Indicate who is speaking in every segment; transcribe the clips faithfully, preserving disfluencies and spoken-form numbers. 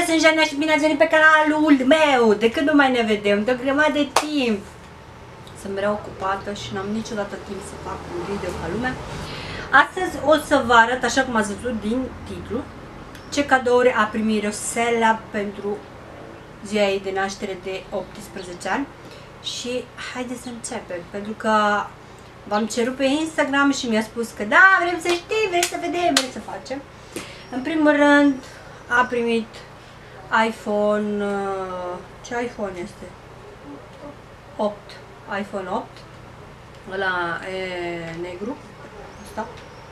Speaker 1: sunt Janina și bine ați venit pe canalul meu. De când nu mai ne vedem? De o grămadă de timp. Sunt mereu ocupată și n-am niciodată timp să fac un video ca lumea. Astăzi o să vă arăt, așa cum ați văzut din titlu, ce cadouri a primit Rosella pentru ziua ei de naștere de optsprezece ani. Și haideți să începem, pentru că v-am cerut pe Instagram și mi-a spus că da, vrem să știm, vrem să vedem, vrem să facem. În primul rând a primit iPhone, ce iPhone este? opt, iPhone opt, ăla e negru, asta.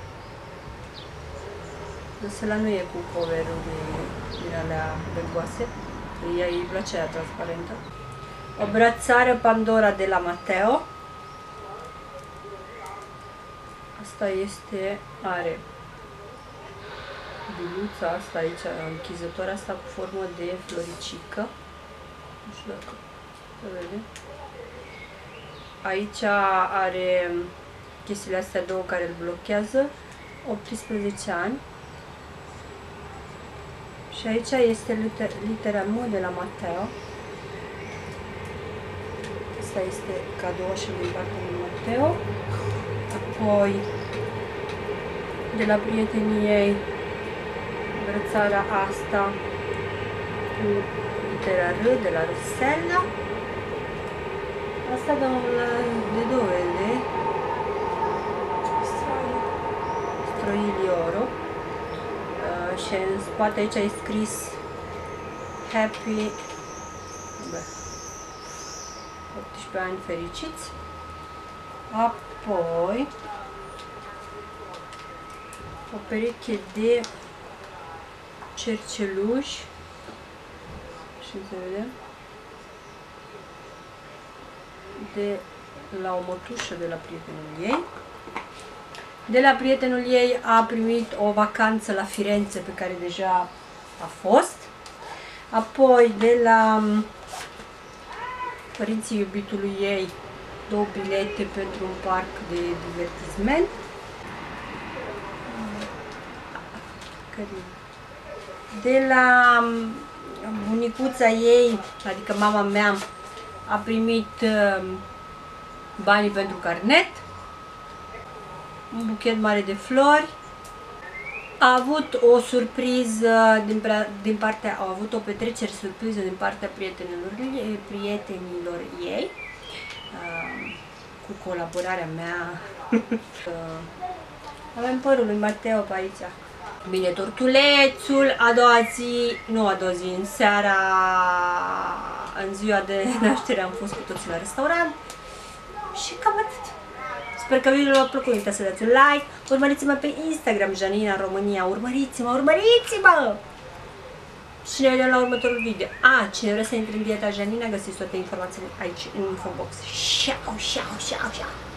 Speaker 1: Ăla nu e cu cover-uri din alea begoase, ea îi place aia transparentă. O brățară Pandora de la Matteo. Asta este, are biluța asta aici, închizătoarea asta cu formă de floricică. Nu știu dacă se vede. Aici are chestiile astea două care îl blochează. optsprezece ani. Și aici este liter, litera M de la Matteo. Asta este cadouașul din partea lui Matteo. Apoi, de la prietenii ei, brățara asta cu litera R de la Rosella. Asta de, la, de dovede. Stroili oro. Uh, și în spate aici e scris Happy optsprezece ani fericiți. Apoi o pereche de cerceluși și să vedem, de la o mătușă de la prietenul ei. De la prietenul ei a primit o vacanță la Firenze pe care deja a fost. Apoi de la părinții iubitului ei două bilete pentru un parc de divertisment. De la bunicuța ei, adică mama mea, a primit banii pentru carnet, un buchet mare de flori. A avut o surpriză din, din partea, au avut o petrecere surpriză din partea prietenilor, prietenilor ei, cu colaborarea mea. Avem părul lui Matteo pe aici. Bine, tortulețul, a doua zi, nu a doua zi, în seara, în ziua de naștere am fost cu toții la restaurant și cam atât. Sper că video v-a plăcut, uitați să dați un like, urmăriți-mă pe Instagram, Janina România, urmăriți-mă, urmăriți-mă! Și ne vedem la următorul video. A, cine vrea să intre în dieta Janina, găsiți toate informațiile aici în infobox. Ciao, ciao, ciao, ciao!